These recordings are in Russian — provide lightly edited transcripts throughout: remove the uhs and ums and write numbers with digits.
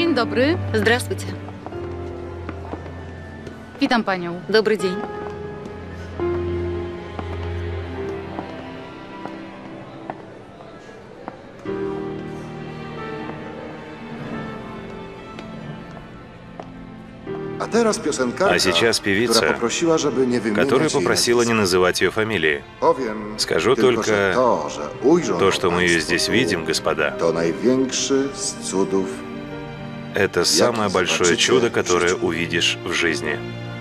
Dzień dobry. Здравствуйте. Witam panią. Добрый день. А сейчас певица, которая попросила не называть ее фамилии. Скажу только то, что мы ее здесь видим, господа. Это самое большое чудо, которое увидишь в жизни.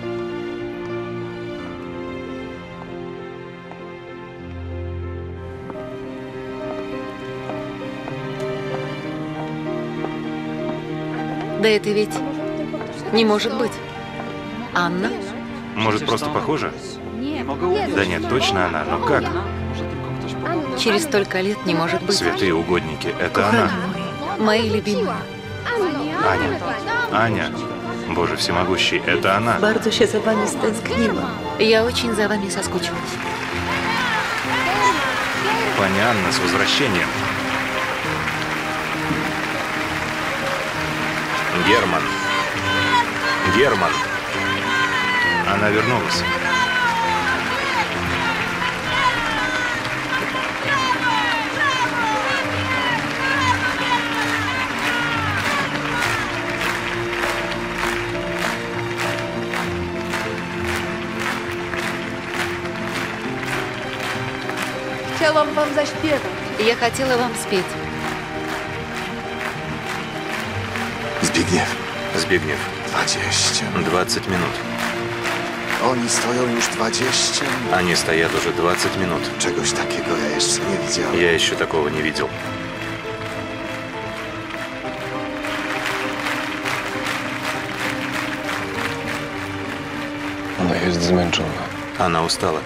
Да это ведь не может быть. Анна? Может, просто похоже? Да нет, точно она, но как? Через столько лет не может быть. Святые угодники, это она. Мои любимые. Аня. Аня. Боже всемогущий, это она. Bardzo się za wami stęskniłam. Я очень за вами соскучилась. Пани Анна, с возвращением. Герман. Герман. Она вернулась. Chciałam wam zaśpiewać. Я хотела вам спеть. Zbigniew. Збигнев. 20 минут. Oni stoją już 20 minut. Они стоят уже 20 минут. Czegoś takiego ja jeszcze nie widziałem. Я еще такого не видел. Ona jest zmęczona. Она устала.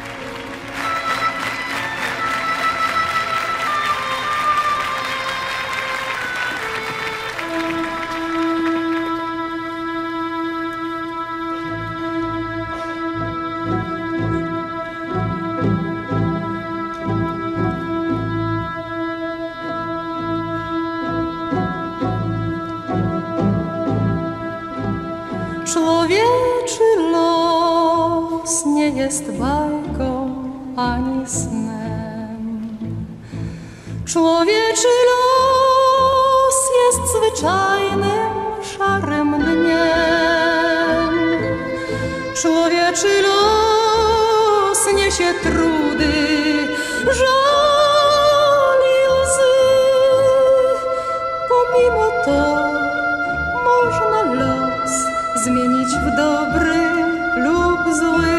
Człowieczy los nie jest bajką ani snem. Człowieczy los jest zwyczajnym, szarym dniem. Człowieczy los niesie trudy, żal i łzy. Pomimo to można los zmienić w dobry lub zły.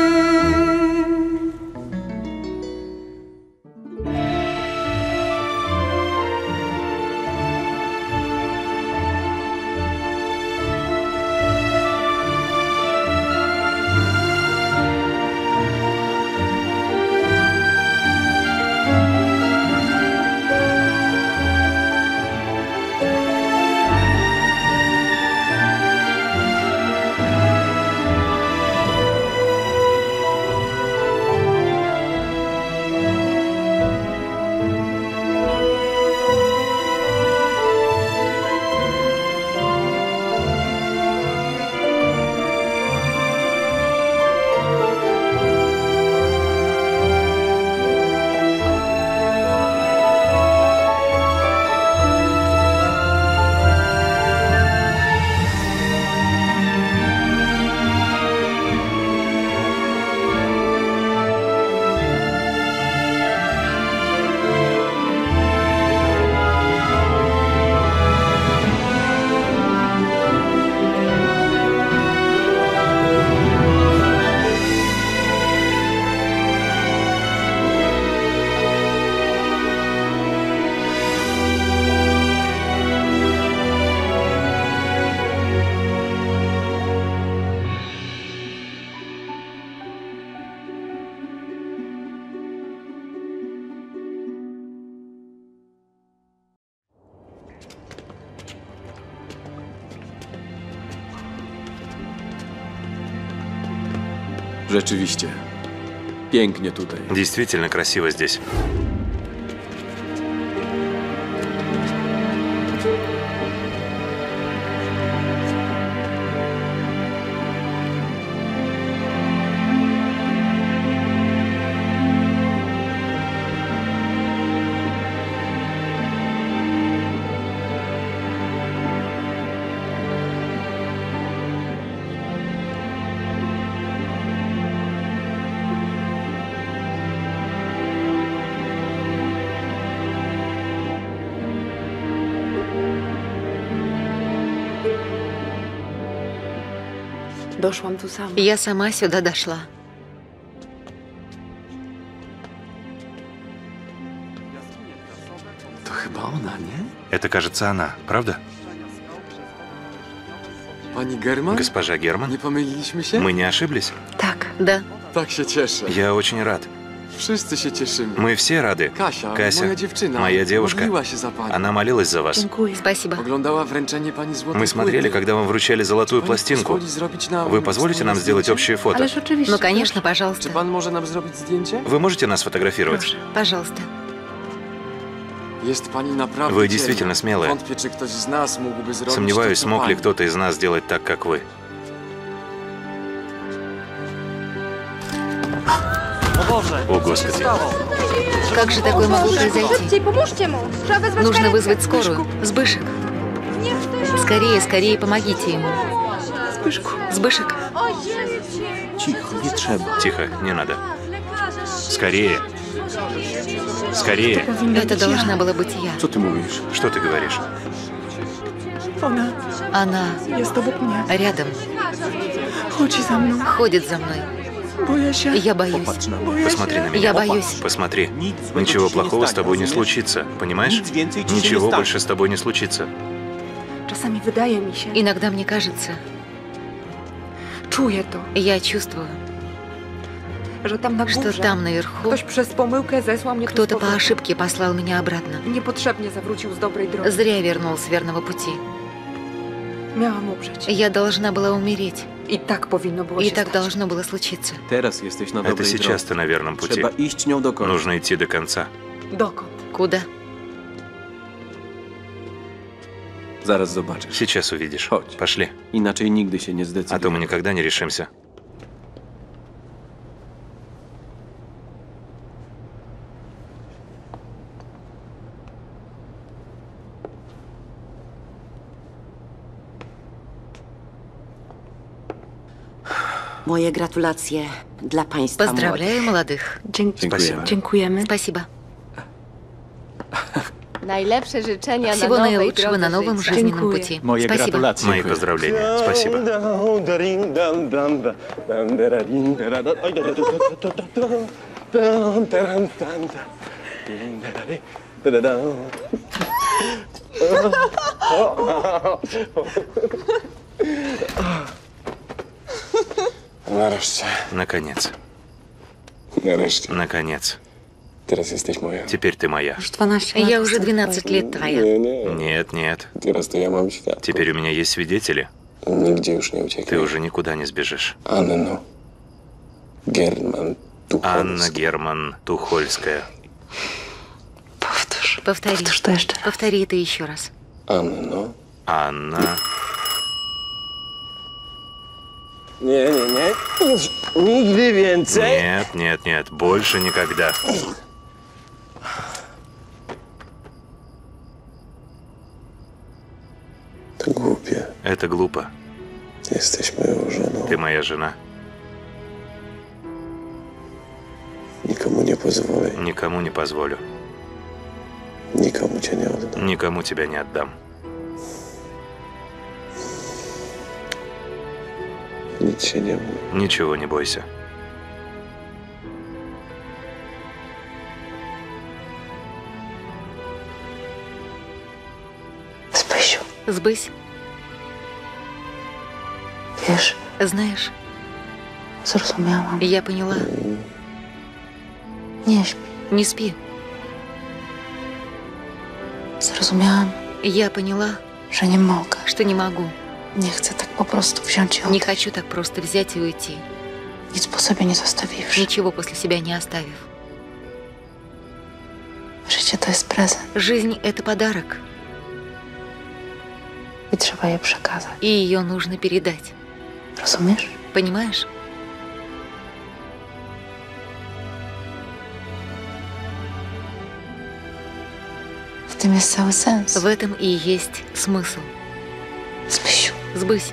Rzeczywiście. Pięknie tutaj. Действительно красиво здесь. Doszłam tu sama. Я сама сюда дошла. To chyba ona, nie? Это, кажется, она, правда? Pani German? Госпожа Герман? Nie pomyliliśmy się? Мы не ошиблись? Tak. Да. Tak się cieszę. Я очень рад. Wszyscy się cieszymy. Мы все рады. Kasia, Кася, moja dziewczyna, моя девушка, modliła się za pani. она молилась за вас. Dziękuję. Спасибо. Oglądała wręczenie pani złotej Мы смотрели, płyty. когда вам вручали золотую Pani пластинку. pozwoli zrobić nam Вы позволите нам сделать zdjęcie? общее фото? Ależ oczywiście. Ну, конечно, Czy пожалуйста. pan może nam zrobić zdjęcie? Вы можете нас фотографировать? Proszę. Пожалуйста. Jest pani naprawdę Вы dzielna. действительно смелая. Wątpię, czy ktoś z nas mógłby zrobić Сомневаюсь, to, co смог ли pani. кто-то из нас сделать так, как вы. О, Господи. Как же такое могло произойти? Pomóżcie mu! Trzeba wezwać Нужно karetkę. вызвать скорую. Сбышек. Скорее, скорее помогите ему. Сбышек. Тихо, не надо. Скорее. Скорее. Это должна была быть я. Co ty mówisz? Что ты говоришь? Она Jest obok mnie. рядом, Chodzi za mną. ходит за мной. Boję się. Я боюсь. Посмотри на меня. Я боюсь. Посмотри. Ничего плохого с тобой не случится. Понимаешь? Ничего больше с тобой не случится. Czasami wydaje mi się, Иногда мне кажется, czuję to, я чувствую, że tam na что górze там наверху ktoś przez pomyłkę zesłał mnie tu z кто-то по powrotem. ошибке послал меня обратно. Niepotrzebnie zawrócił z dobrej drogi. Зря вернул с верного пути. Miałam umrzeć. Я должна была умереть. I tak powinno było И się так stać. должно было случиться. Teraz jesteś na Это dobrej сейчас drodze. ты на верном пути. Trzeba iść nią do końca. Нужно идти до конца. Dokąd? Куда? Zaraz zobaczysz. Сейчас увидишь. Chodź. Пошли. Inaczej nigdy się nie А то мы zdecydujemy. никогда не решимся. Moje gratulacje dla Państwa młodych. Поздравляю молодых. Спасибо. Dziękujemy. Спасибо. Najlepsze życzenia Всего na nowej наилучшего drodze на новом życia. жизненном Dziękuję. пути. Moje Спасибо. gratulacje. Мои поздравления. Спасибо. Nareszcie. Наконец. Nareszcie. Наконец. Teraz jesteś moja. Теперь ты моя. Już 12 lat. Я уже 12 лет твоя. Нет, нет. Teraz to ja mam świat. Теперь у меня есть свидетели. Nigdzie już nie Ты uciekniesz. уже никуда не сбежишь. Anno. German. Анна Герман Тухольская. Powtórz. Повтори. Powtórz to jeszcze raz. Повтори это еще раз. Anno. Анна. Nie. Już nigdy więcej. Нет, нет, нет. Больше никогда. To głupie. Это глупо. Jesteś moją żoną. Ты моя жена. Nikomu nie pozwolę. Никому не позволю. Nikomu cię nie oddam. Никому тебя не отдам. Nic się nie bój. Ничего не бойся. Zbysiu, Сбысь. wiesz, Знаешь, zrozumiałam. я поняла. Nie śpi. Не спи. Zrozumiałam, Я поняла, że nie mogę. что не могу. Nie chcę tak po prostu wziąć i Не odejść. хочу так просто взять и уйти, Nic po sobie nie zostawiwszy. ничего после себя не оставив. Życie to jest prezent Жизнь — это подарок, i trzeba je przekazać. и ее нужно передать. Rozumiesz? Понимаешь? W tym jest cały sens. В этом и есть смысл. Zbysiu, Сбысь.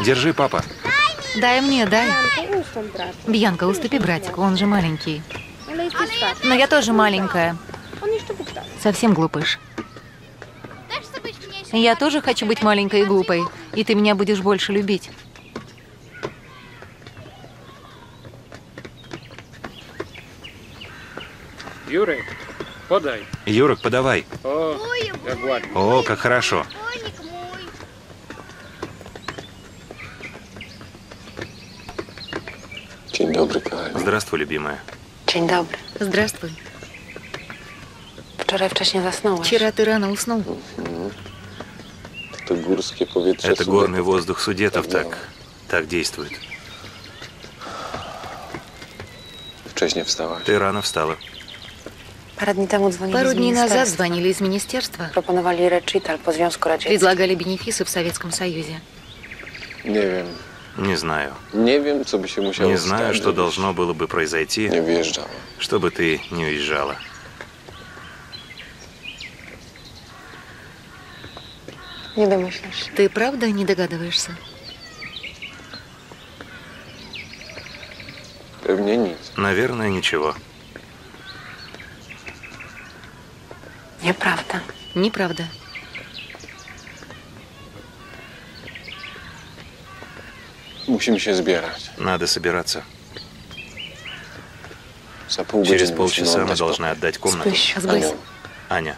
Держи, папа. Дай мне, дай. Бьянка, уступи братику, он же маленький. Но я тоже маленькая. Совсем глупыш. Я тоже хочу быть маленькой и глупой, и ты меня будешь больше любить. Юрик, подай. Юрок, подавай. О, как хорошо. Dzień dobry, kochani. Здравствуй, любимая. Dzień dobry. Здравствуй. Wczoraj wcześnie zasnąłeś. Вчера ты рано уснул. To górskie powietrze. Это горный воздух Судетов так действует. Wcześnie wstałaś. Ты рано встала. Parę dni temu dzwonili Пару z дней назад ministerstwa. звонили из министерства. Proponowali recital po Związku Radzieckim. Предлагали бенефисы в Советском Союзе. Nie wiem. Не знаю. Nie wiem, co by się musiało Не знаю, stać, что żebyś должно было бы произойти, nie wjeżdżała. чтобы ты не уезжала. Nie domyślasz się. Ты правда не догадываешься? Pewnie nic. Наверное, ничего. Nieprawda. Неправда. Musimy się zbierać. Надо собираться. Za pół Через godziny полчаса musimy мы oddać должны pokój. отдать комнату. Spyś. Сбылся. Аня,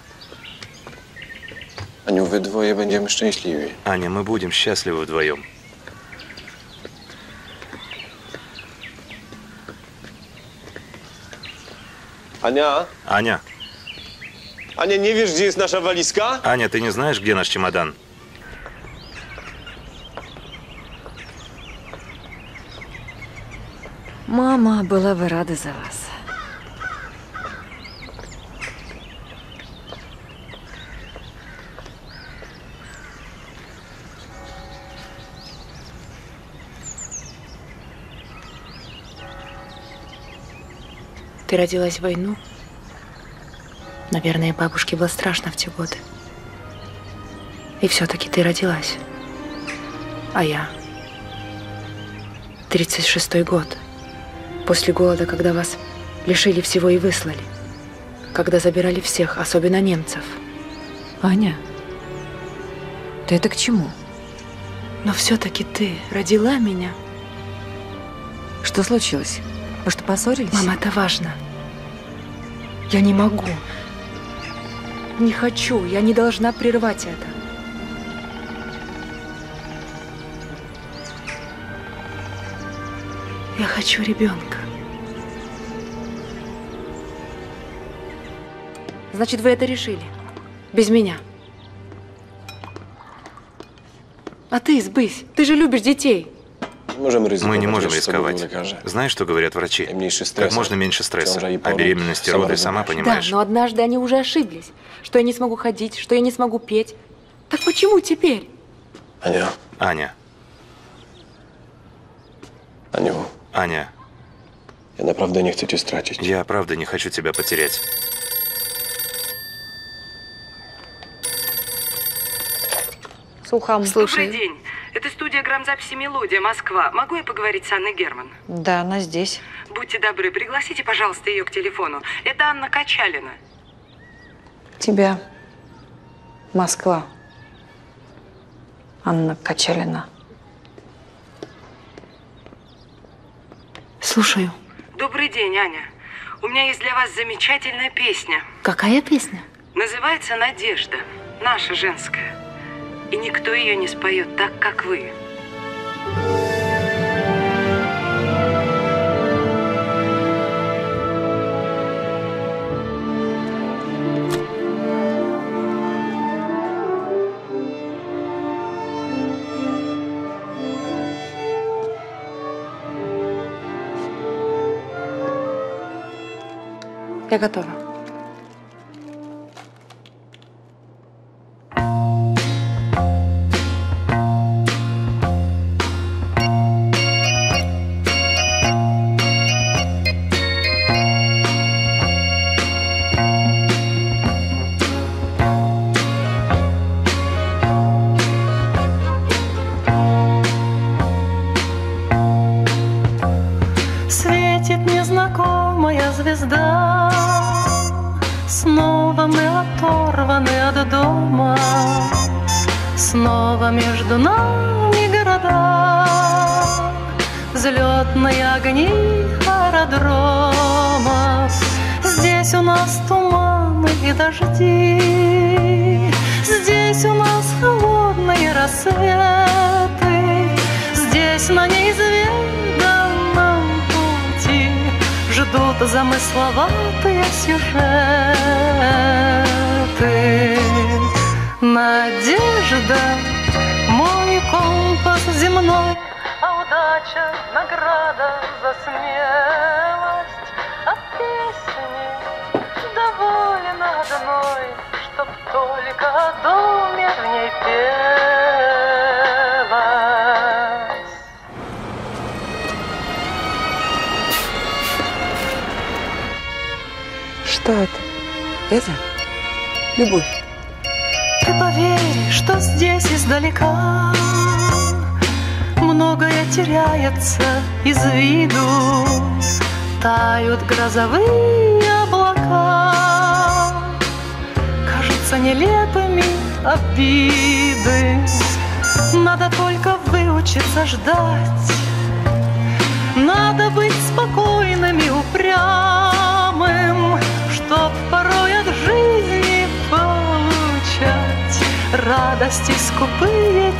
Aniu, wy dwoje będziemy szczęśliwi. Аня, мы будем счастливы вдвоем. Ania? Аня, Ania, nie wiesz, gdzie jest nasza walizka? Аня, ты не знаешь, где наш чемодан? Мама была бы рада за вас. Ты родилась в войну? Наверное, бабушке было страшно в те годы. И все-таки ты родилась. А я? 36-й год. После голода, когда вас лишили всего и выслали. Когда забирали всех, особенно немцев. Аня, ты это к чему? Но все-таки ты родила меня. Что случилось? Вы что, поссорились? Мама, это важно. Я не могу. Не хочу. Я не должна прервать это. Я хочу ребенка. Значит, вы это решили? Без меня? А ты, Сбысь, ты же любишь детей. Мы не можем рисковать. Знаешь, что говорят врачи? Как можно меньше стресса. А беременность и роды, сама понимаешь. Да, но однажды они уже ошиблись. Что я не смогу ходить, что я не смогу петь. Так почему теперь? Ania. Аня, Aniu, Аня, ja naprawdę nie chcę cię stracić. я правда не хочу тебя потерять. Слушай. Добрый день. Это студия грамзаписи «Мелодия», Москва. Могу я поговорить с Анной Герман? Да, она здесь. Будьте добры, пригласите, пожалуйста, ее к телефону. Это Анна Качалина. Тебя. Москва. Анна Качалина. Слушаю. Добрый день, Аня. У меня есть для вас замечательная песня. Какая песня? Называется «Надежда». Наша женская. И никто ее не споет так, как вы. Я готова. снова между нами города, взлетные огни аэродромов. Здесь у нас туманы и дожди, здесь у нас холодные рассветы, здесь на неизведанном пути ждут замысловатые сюжеты. Надежда, мой компас земной, а удача — награда за смелость. От песни доволен одной, чтоб только о доме в ней пелось. Что это? Это? Любовь. Ты поверь, что здесь издалека многое теряется из виду, тают грозовые облака, кажутся нелепыми обиды. Надо только выучиться ждать, надо быть спокойным и упрямым, чтоб порой от жизни получать радости скупые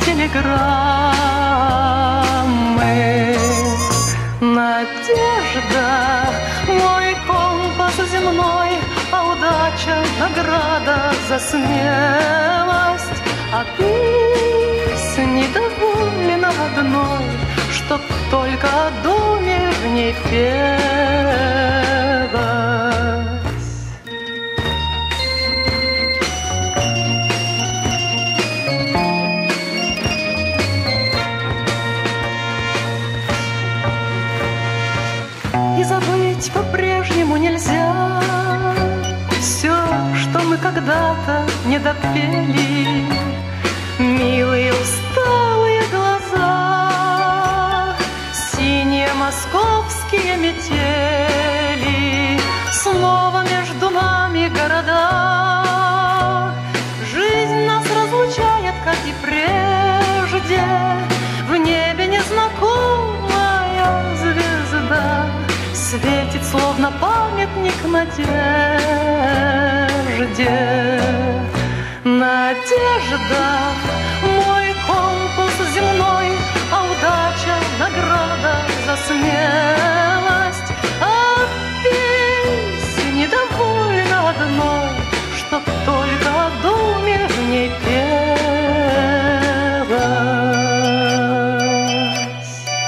телеграммы. Надежда, мой компас земной, а удача — награда за смелость. А песни доволен одной, чтоб только о доме в ней пелось. И забыть по-прежнему нельзя все, что мы когда-то не допели. Милые усталые глаза, синие московские метели, снова между нами города. Жизнь нас разлучает, как и прежде, в небе незнакомая звезда светит, словно памятник надежде. Надежда, мой компас земной, а удача — награда за смелость. А песни довольно одной, чтоб только о доме в ней пелось.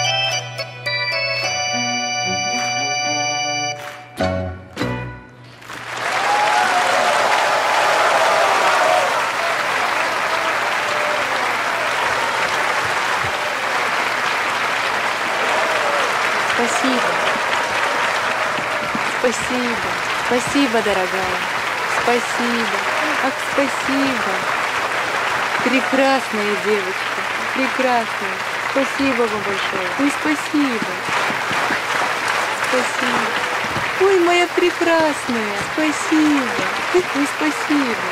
Спасибо. Спасибо. Спасибо, дорогая. Спасибо. Ах, спасибо. Прекрасная девочка. Прекрасная. Спасибо вам большое. Ой, спасибо. Спасибо. Ой, моя прекрасная. Спасибо. Ой, спасибо.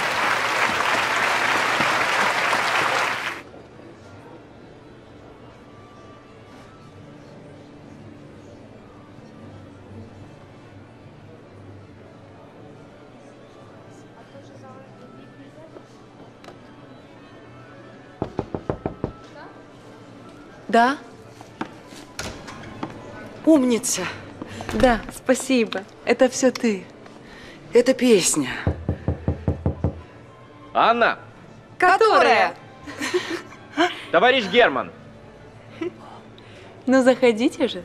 Да? Умница. Да, спасибо. Это все ты. Это песня. Анна! Которая? Товарищ Герман! Ну, заходите же.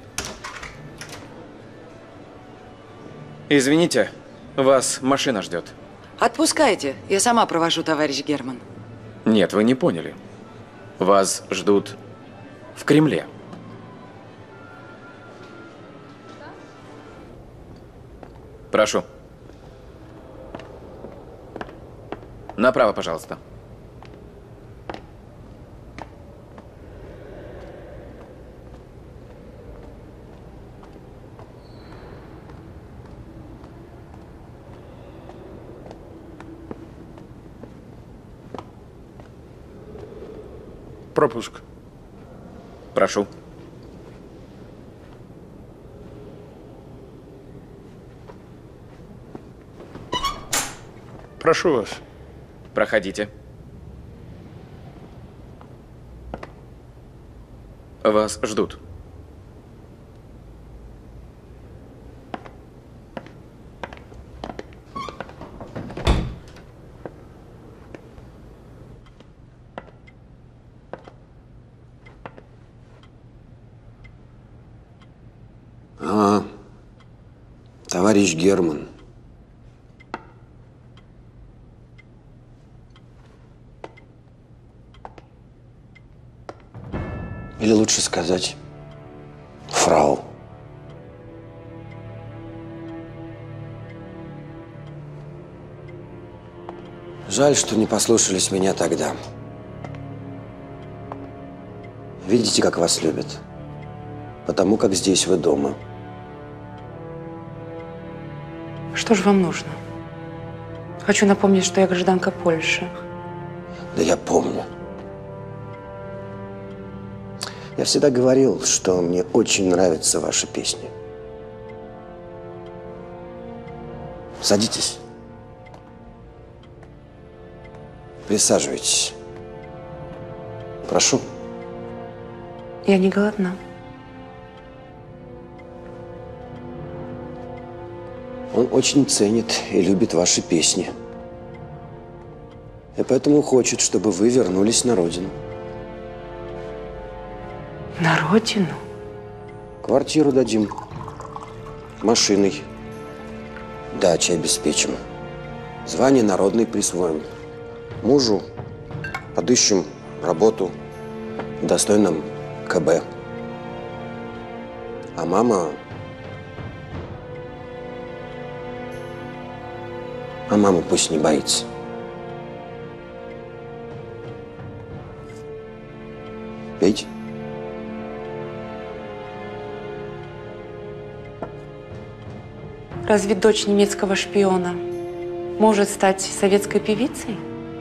Извините, вас машина ждет. Отпускайте, я сама провожу, товарищ Герман. Нет, вы не поняли. Вас ждут в Кремле. Прошу. Направо, пожалуйста. Пропуск. Прошу. Прошу вас. Проходите. Вас ждут. Товарищ Герман. Или лучше сказать, фрау. Жаль, что не послушались меня тогда. Видите, как вас любят? Потому как здесь вы дома. Что же вам нужно? Хочу напомнить, что я гражданка Польши. Да я помню. Я всегда говорил, что мне очень нравятся ваши песни. Садитесь. Присаживайтесь. Прошу. Я не голодна. Он очень ценит и любит ваши песни. И поэтому хочет, чтобы вы вернулись на родину. На родину? Квартиру дадим. Машиной. Дачей обеспечим. Звание народный присвоим. Мужу подыщем работу в достойном КБ. А мама... А мама пусть не боится. Пейте. Разве дочь немецкого шпиона может стать советской певицей?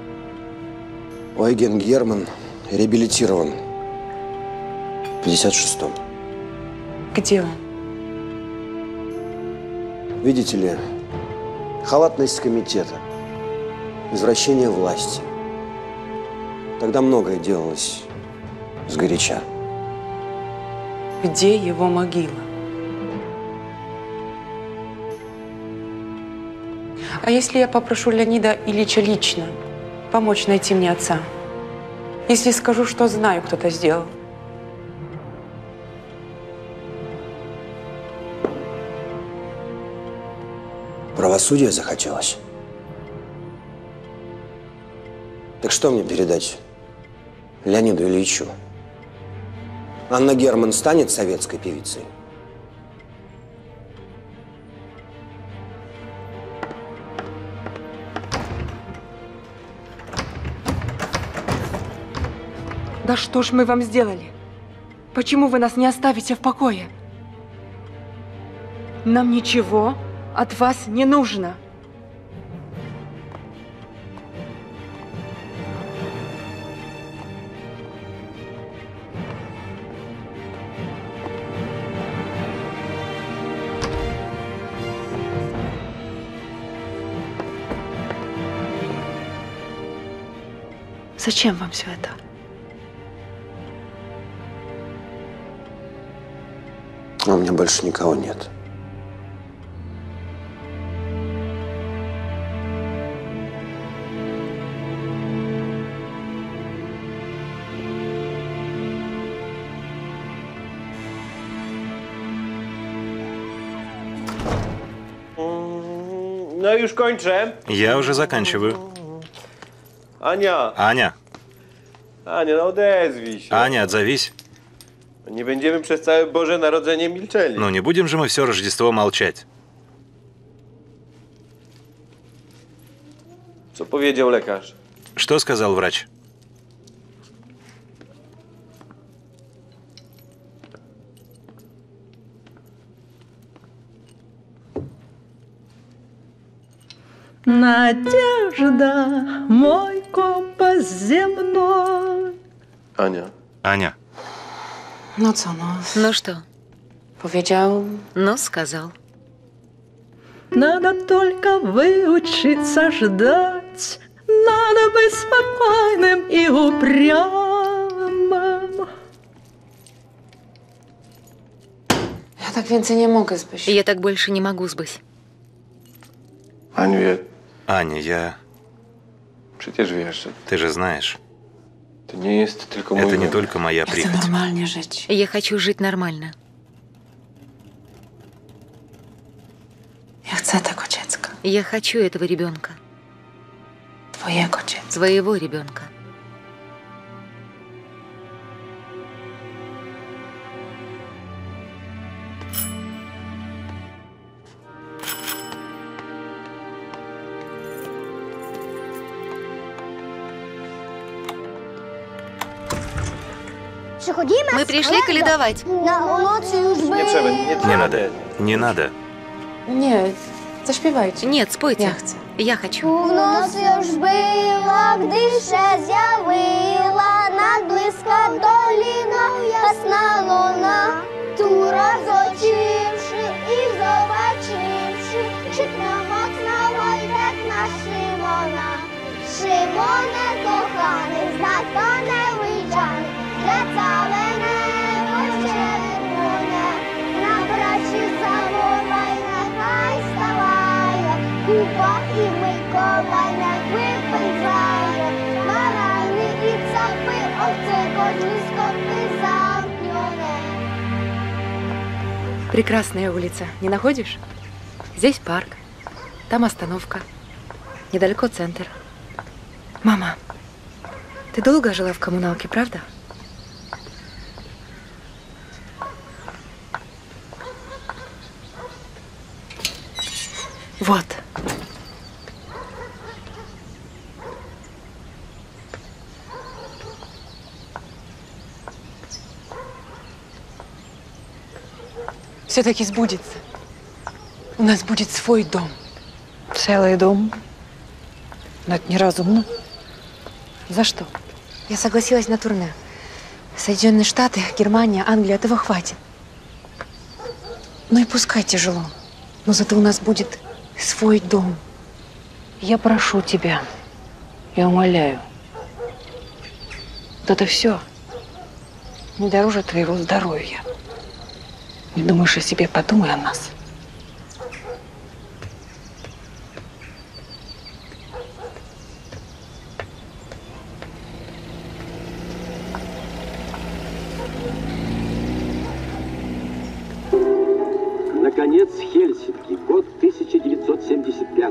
Ойген Герман реабилитирован в 56-м. Где он? Видите ли, халатность комитета, извращение власти. Тогда многое делалось сгоряча. Где его могила? А если я попрошу Леонида Ильича лично помочь найти мне отца? Если скажу, что знаю, кто это сделал? Правосудие захотелось. Так что мне передать Леониду Ильичу? Анна Герман станет советской певицей? Да что ж мы вам сделали? Почему вы нас не оставите в покое? Нам ничего от вас не нужно. Зачем вам все это? А у меня больше никого нет. No już kończę. Я уже заканчиваю. Ania. Аня. Ania, no odezwij się. Аня, отзовись. Nie będziemy przez całe Boże Narodzenie milczeli. Ну не будем же мы все Рождество молчать. Co powiedział lekarz? Что сказал врач? Надежда, мой компас земной, Ania. Аня. No co, no? Ну что? Powiedział. Ну, сказал. Надо только выучиться ждать. Надо быть спокойным и упрямым. Ja tak więcej nie mogę, Zbyś. Я так больше не могу, Збысь. Aniu, Аня, я... przecież wiesz, że Ты же знаешь, to nie jest tylko mój это не wybór. только моя Ja chcę прихоть. normalnie żyć. Я хочу жить нормально. Ja chcę tego dziecka. Я хочу этого ребенка. Twojego dziecka. Своего ребенка. Мы пришли каледовать. Nie trzeba, nie Не надо. Не надо. Nie, zaśpiewajcie. Нет, спойте. Я chcę. Я хочу. У ноці ж била, гди ще з'явила, надблизька доліна, ясна луна, ту розочивши і побачивши, шикна моцна войдет на Шимона. Шимоне коханий, знато не вийджаний, для цаве небо червоне, на брачі замовай, нехай ставає, купа і Миколай не випензає, барани і цапи, овці, кожні скопи замкнёне. Прекрасная улица, не находишь? Здесь парк, там остановка, недалеко центр. Мама, ты долго жила в коммуналке, правда? Вот. Все-таки сбудется. У нас будет свой дом. Целый дом? Но это неразумно. За что? Я согласилась на турне. Соединенные Штаты, Германия, Англия, этого хватит. Ну и пускай тяжело, но зато у нас будет свой дом. Я прошу тебя, я умоляю. Вот это все не дороже твоего здоровья. Не думаешь о себе, подумай о нас. Наконец, Хельсинки, год 1975.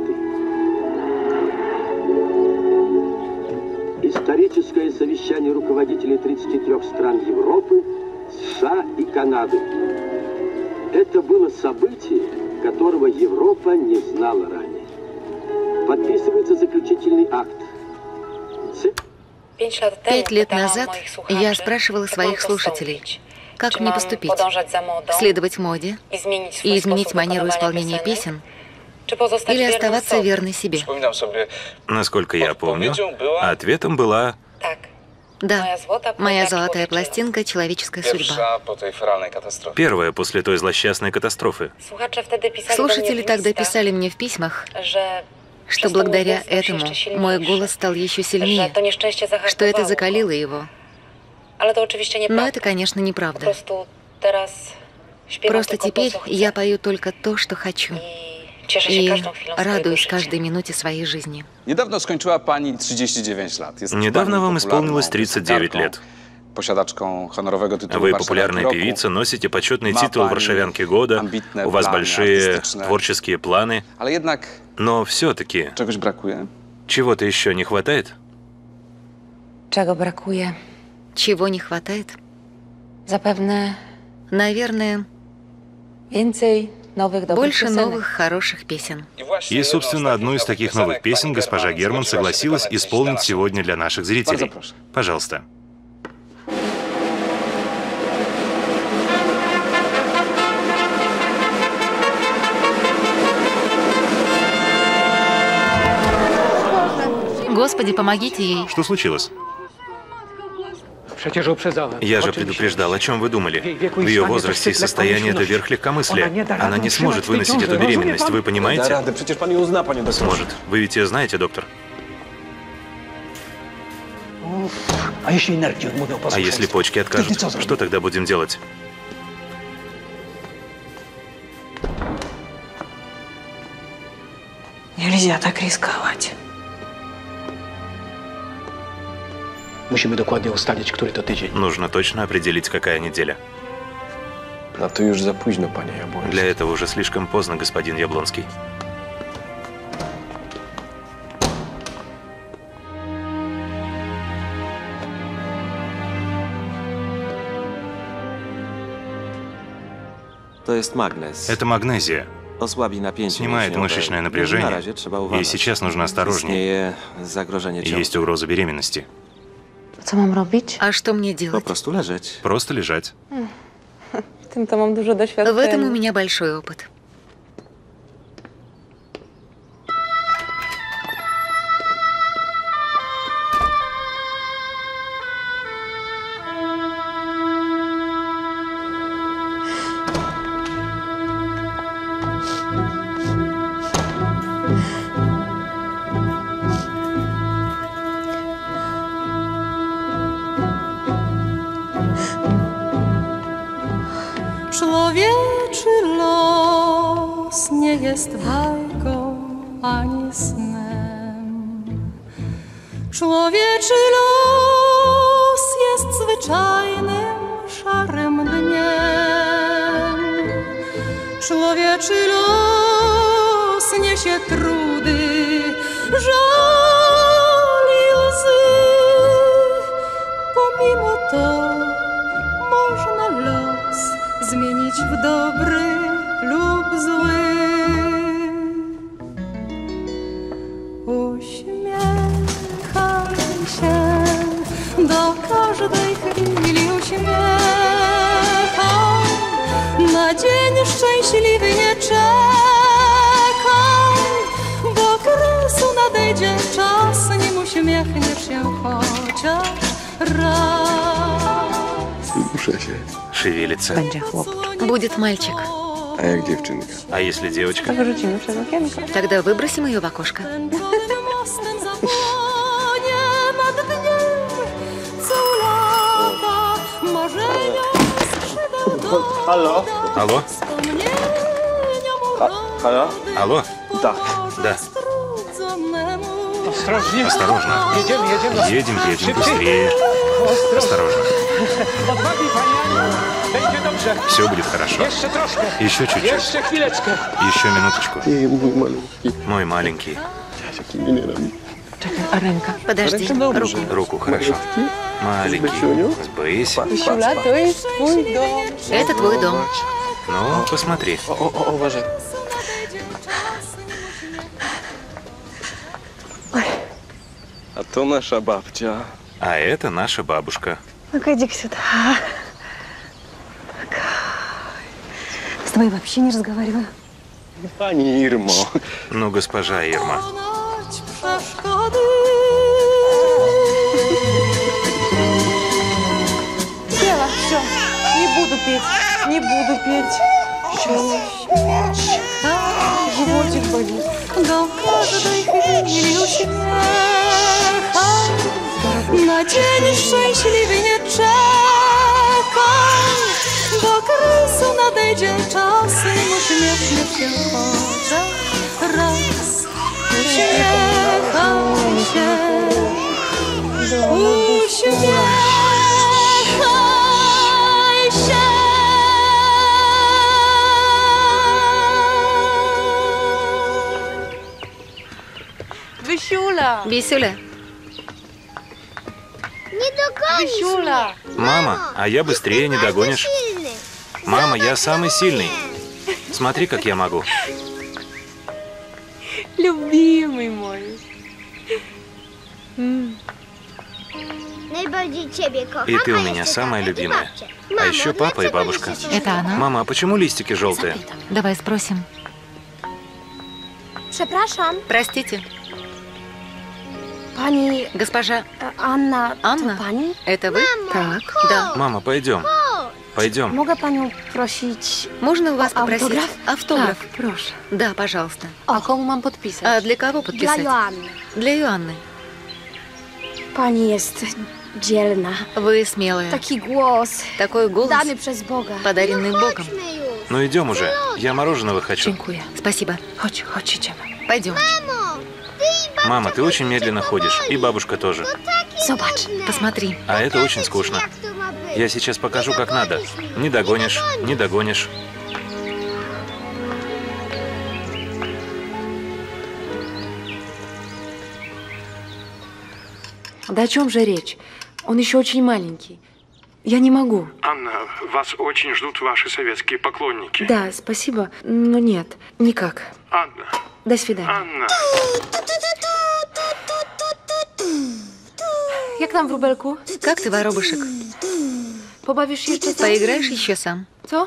Историческое совещание руководителей 33 стран Европы, США и Канады. Это было событие, которого Европа не знала ранее. Подписывается заключительный акт. 5 лет назад я спрашивала своих слушателей, как мне поступить? Следовать моде и изменить манеру исполнения песен? Или оставаться верной себе? Насколько я помню, ответом была... Да, моя золотая пластинка «Человеческая судьба». Первая после той злосчастной катастрофы. Слушатели тогда писали мне в письмах, что благодаря этому мой голос стал еще сильнее, что это закалило его. Но это, конечно, неправда. Просто теперь я пою только то, что хочу. И радуюсь каждой минуте своей жизни. Недавно skończyła pani 39 lat. Недавно вам исполнилось 39 лет. Вы популярная певица, носите почетный титул «Варшавянки года», у вас большие творческие планы, но все-таки чего-то еще не хватает? Czego brakuje? Чего не хватает? Zapewne Наверное, więcej новых добрых больше песенок. новых хороших песен. И, собственно, одну из таких новых песен госпожа Герман согласилась исполнить сегодня для наших зрителей. Пожалуйста. Господи, помогите ей. Что случилось? Я же предупреждал, о чем вы думали. В ее возрасте и состоянии это верх легкомыслия. Она не сможет выносить эту беременность, вы понимаете? Сможет. Вы ведь ее знаете, доктор? А если почки откажут, что тогда будем делать? Нельзя так рисковать. Нужно точно определить, какая неделя. А то już za późno, panie Jabłoński. Для этого уже слишком поздно, господин Яблонский. Это магнезия. Снимает мышечное напряжение, и сейчас нужно осторожнее. Есть угроза беременности. А что мне делать? Просто лежать. В этом у меня большой опыт. Człowieczy los nie jest bajką ani snem. Człowieczy los jest zwyczajnym, szarym dniem. Człowieczy los niesie trudy, żal i łzy. Pomimo to można los zmienić w dobry lub zły. Uśmiechaj się, do każdej chwili uśmiechaj. Na dzień szczęśliwy nie czekaj, do kresu nadejdzie czas, nim uśmiechniesz się chociaż raz. Muszę się. Шевелится. Будет мальчик. А як девчонка? А если девочка? Тогда выбросим ее в окошко. Алло? Алло? Алло? Алло? Да. Да. Осторожнее. Осторожно. Едем, быстрее. Осторожно. Все будет хорошо. Еще чуть-чуть. Еще минуточку. Мой маленький. Подожди. Руку, хорошо. Маленький. Сбысь. Это твой дом. Ну, посмотри. А то наша бабча. А это наша бабушка. Ну-ка, иди-ка сюда. С тобой вообще не разговариваю. Пани Ирма. Ну, госпожа Ирма. Села, все. Не буду петь. Не буду петь. Животик болит. До каждой хвили уśmiechaj. На dzień szczęśliwy nie czekaj, do kresu nadejdzie czas, nim uśmiechniesz się chociaż raz. Uśmiechaj się, uśmiechaj się. Висюля! Бисюля. Не догонишь меня. Мама, а я быстрее не догонишь. Мама, я самый сильный. Смотри, как я могу. Любимый мой. И ты у меня самая любимая. А еще папа и бабушка. Это она? Мама, а почему листики желтые? Давай спросим. Przepraszam. Простите. Госпожа Анна. Анна? Это вы? Так. Да. Мама, пойдем. Пойдем. Можно у вас попросить Автограф? автограф? Так, прошу. Да, пожалуйста. А кому мам подписать? А для кого подписать? Для Иоанны. Pani jest dzielna. Вы смелая. Taki głos. Такой голос, Dany przez Boga. подаренный Богом. Ну идем уже. Я мороженого хочу. Dziękuję. Спасибо. Chodź, idziemy. Пойдем. Мама, ты очень медленно ходишь. И бабушка тоже. Зobacz, посмотри. А это очень скучно. Я сейчас покажу, как надо. Не догонишь, не догонишь. Да о чем же речь? Он еще очень маленький. Я не могу. Анна, вас очень ждут ваши советские поклонники. Да, спасибо, но нет, никак. Анна. До свидания. Анна. Jak tam, wróbelku? Как ты, воробушек? Pobawisz się jeszcze sam? Поиграешь еще сам? Co?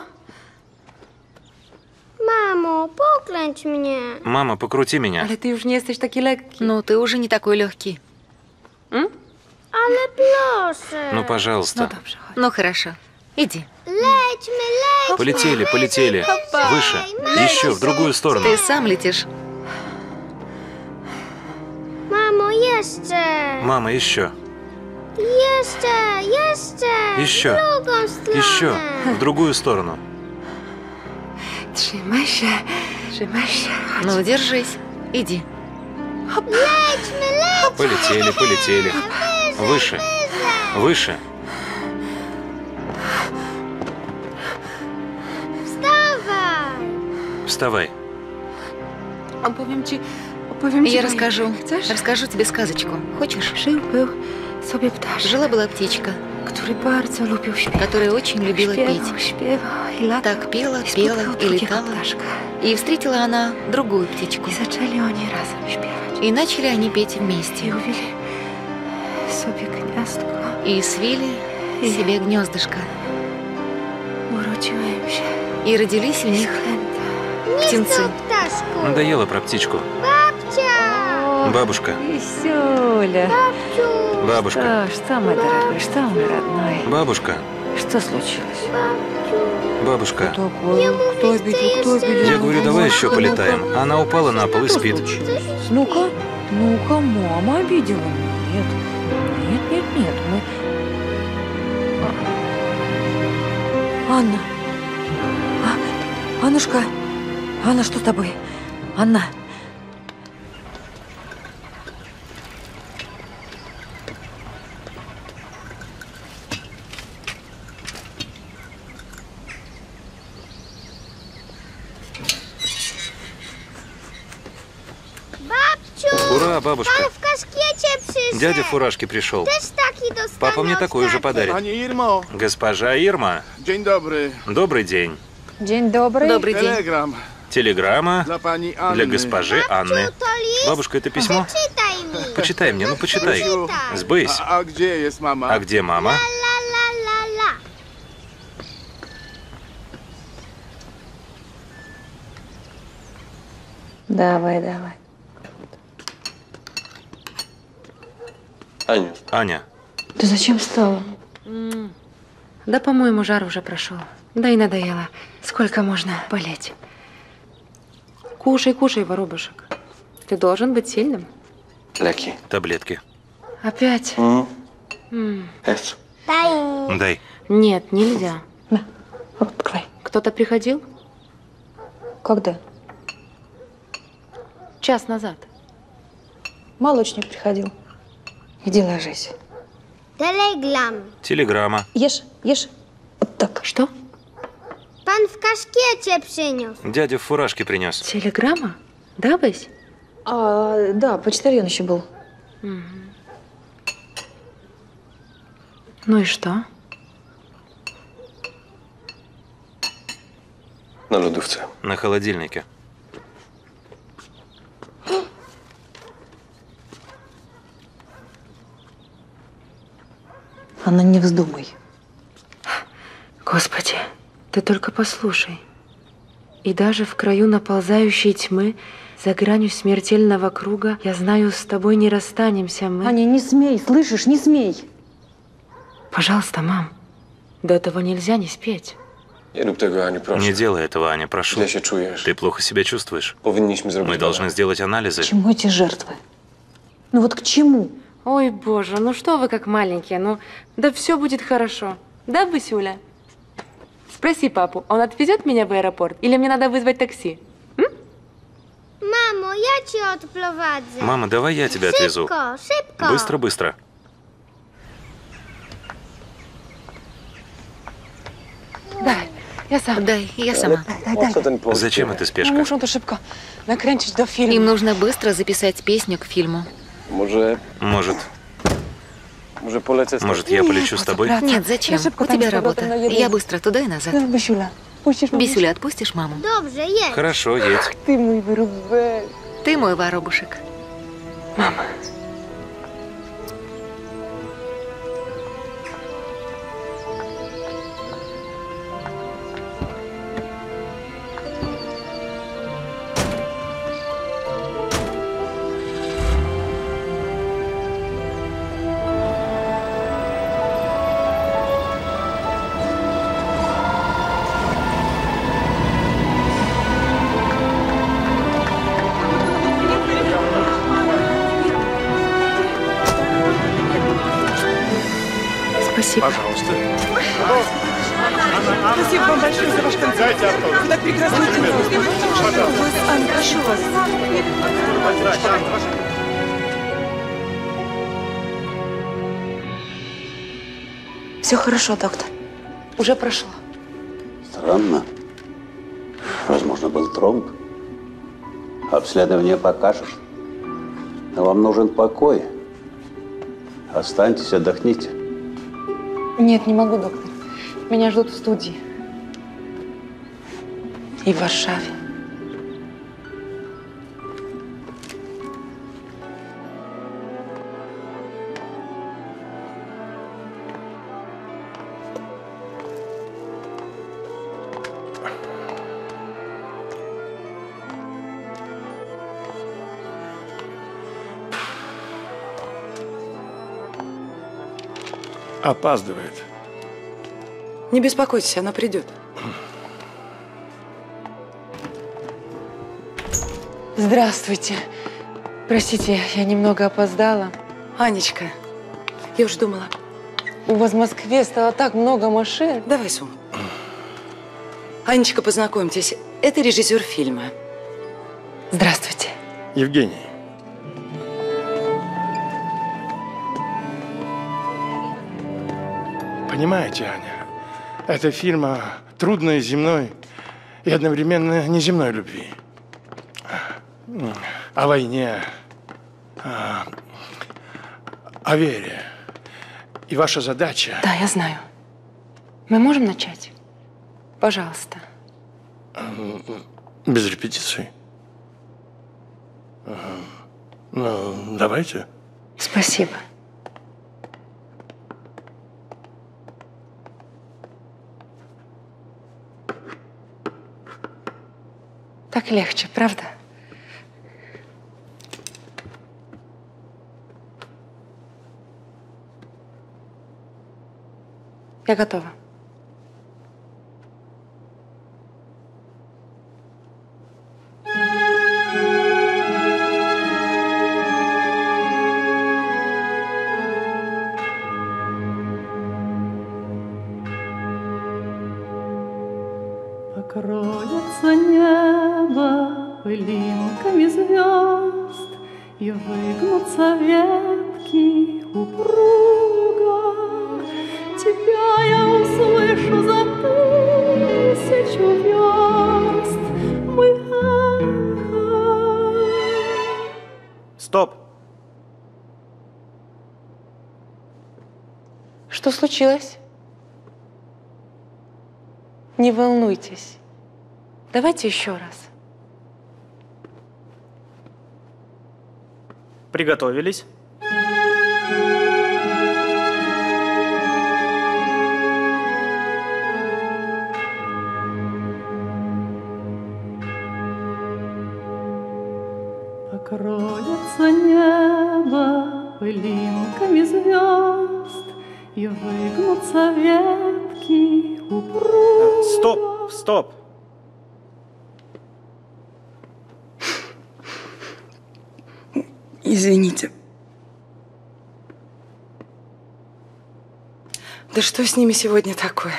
Mamo, poklęć mnie. Мама, покрути меня. Ale ty już nie jesteś taki lekki. Ну, ты уже не такой легкий. Ale proszę. Ну, пожалуйста. Ну, dobrze, chodź. Ну, хорошо. Иди. Lećmy. Полетели, полетели. Выше. Еще, в другую сторону. Ты сам летишь. Mamo, jeszcze. Мама, еще. Jeszcze. Еще. W drugą stronę. Еще. В другую сторону. Trzymaj się. Trzymaj się. Chodź. Ну, держись. Иди. Lećmy. Полетели, полетели. Выше. Выше. Wstawaj. Вставай. Opowiem ci Я moje. расскажу. Chcesz? Расскажу тебе сказочку. Хочешь? Жил-был sobie ptaszek, Жила-была птичка, który bardzo lubił śpiewać. которая очень любила петь. Śpiewał i latał. Так пела, I пела spotkał и drugiego летала. ptaszka. И встретила она другую птичку. I zaczęli oni razem śpiewać. И начали они петь I вместе. uwili sobie gniazdko. И свили себе гнездышко. Urodziło im się И родились у них птенцы. Ptaszku. Надоело про птичку. Babcia. Бабушка. Висюля. Бабушка. Что, мой дорогой, что, мой родной? Бабушка. Что случилось? Бабушка. Кто обидел? Кто обидел? Я говорю, давай еще полетаем. Она упала на пол и спит. Ну-ка, мама обидела. Нет, мы... Анна. Аннушка. Анна, что с тобой? Анна. Ура, бабушка. Pan w kaszkiecie przyszedł. Дядя в фуражке пришел. Też taki dostanie. Папа мне такой уже подарит. Pani Irmo, Госпожа Ирма. dzień dobry. Добрый день. Dzień dobry. Добрый день. Telegram Телеграмма dla pani Anny. для госпожи Анны. To list? Бабушка, это письмо? Czytaj mi. Почитай мне, ну почитай. Сбысь. A gdzie jest mama? А где мама? La. Давай. Аню. Аня. Ты зачем встала? Да, по-моему, жар уже прошел. Да и надоело. Сколько можно болеть? Кушай, воробушек. Ты должен быть сильным. Леки. Таблетки. Опять? Эс. Дай. Нет, нельзя. На, открой. Кто-то приходил? Когда? Час назад. Молочник приходил. Иди ложись. Telegram. Телеграмма. Ешь. Вот так. Что? Pan w kaszkiecie przyniósł. Дядя в фуражке принес. Телеграмма? Да, Бась? Да, почтальон еще был. Ну и что? На лodówce. На холодильнике. Анна, не вздумай. Господи, ты только послушай. И даже в краю наползающей тьмы, за гранью смертельного круга, я знаю, с тобой не расстанемся мы. Аня, не смей, слышишь, не смей. Пожалуйста, мам, до этого нельзя не спеть. Не делай этого, Аня, прошу. Ты плохо себя чувствуешь. Мы должны сделать анализы. К чему эти жертвы? Ну вот к чему? Ой, боже, ну что вы как маленькие, ну да все будет хорошо. Да, Басюля? Спроси папу, он отвезет меня в аэропорт или мне надо вызвать такси? Мамо, я тебя отплываться. Мама, давай я тебя отвезу. Шибко, шибко. Быстро, быстро. Дай, я сам. Дай, я сама. Дай. Зачем эта спешка? Ну, muszę to szybko nakręcić do filmu. Им нужно быстро записать песню к фильму. Может, я полечу с тобой? Нет, зачем? У тебя работа. Я быстро туда и назад. Басюля, пустишь маму? Бисюля, отпустишь маму? Dobrze, jedź. Хорошо, едь. Ты мой вырубай. Ты мой воробушек. Мама. Спасибо. Пожалуйста. Спасибо вам большое за ваш концерт. Вы так прекрасно делаете. Аня, прошу вас. Все хорошо, доктор. Уже прошло. Странно. Возможно, был тромб. Обследование покажет. Но вам нужен покой. Останьтесь, отдохните. Нет, не могу, доктор. Меня ждут в студии. И в Варшаве. Опаздывает. Не беспокойтесь, она придет. Здравствуйте. Простите, я немного опоздала. Анечка, я уж думала. У вас в Москве стало так много машин. Давай сумку. Анечка, познакомьтесь, это режиссер фильма. Здравствуйте. Евгений. Понимаете, Аня, это фильм о трудной земной и одновременно неземной любви. О войне, о вере. И ваша задача… Да, я знаю. Мы можем начать? Пожалуйста. Без репетиции. Ну, давайте. Спасибо. Так легче, правда? Я готова. Покроется небо пылинками звезд, и выгнутся ветки упруго. Тебя я услышу за 1000 верст, мой эхо. Стоп! Что случилось? Не волнуйтесь. Давайте еще раз. Приготовились. Покроется небо пылинками звезд, и выгнутся ветки упруго. Стоп, стоп. Извините. Да что с ними сегодня такое?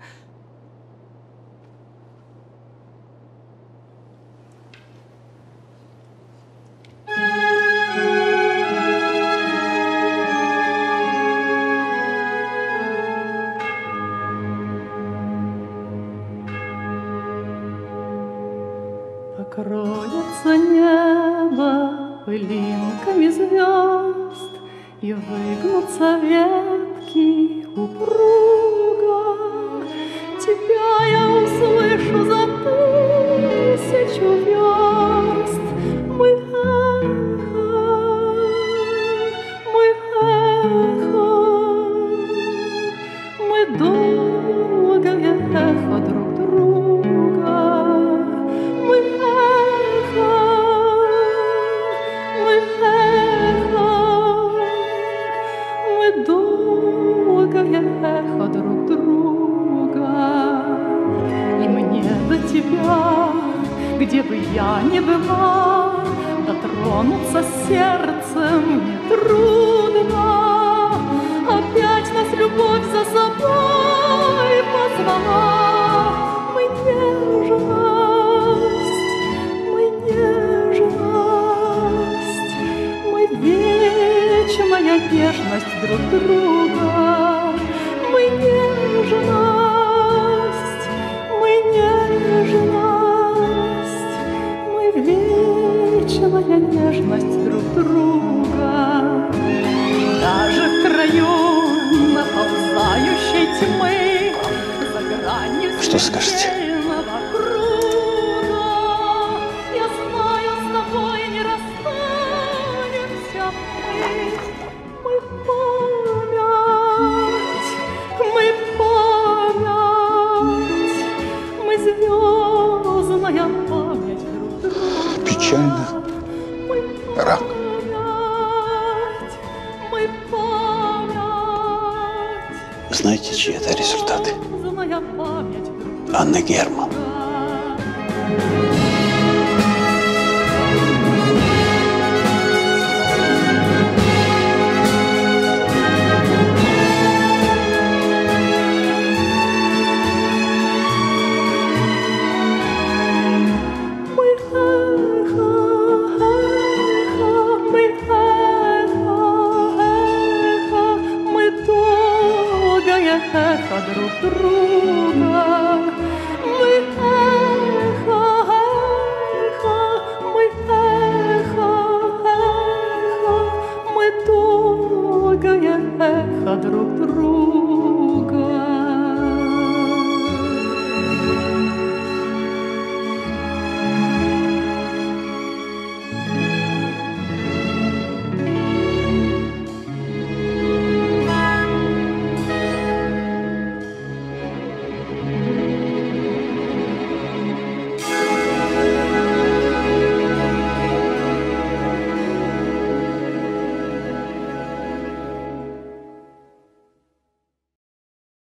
Покроется небо пылинками звезд, и выгнутся ветки упруго. Тебя я услышу за 1000 верст. Мы эхо, мы долгое эхо друг друга. Мы эхо, мы долгое эхо друг друга. И мне до тебя, где бы я ни была, дотронуться сердцем нетрудно. Опять нас любовь за собой позвала. Мы нежность, мы вечная нежность друг друга. Мы нежность, мы вечная нежность друг друга. Даже в краю наползающей тьмы, за гранью Что скажете? смертельного круга, я знаю, с тобой не расстанемся мы. Мы звездная память друг друга. Печально. Рак. Знаете, чьи это результаты? Анны Герман. Эхо друг друга, мы эхо, мы долгое эхо друг друга.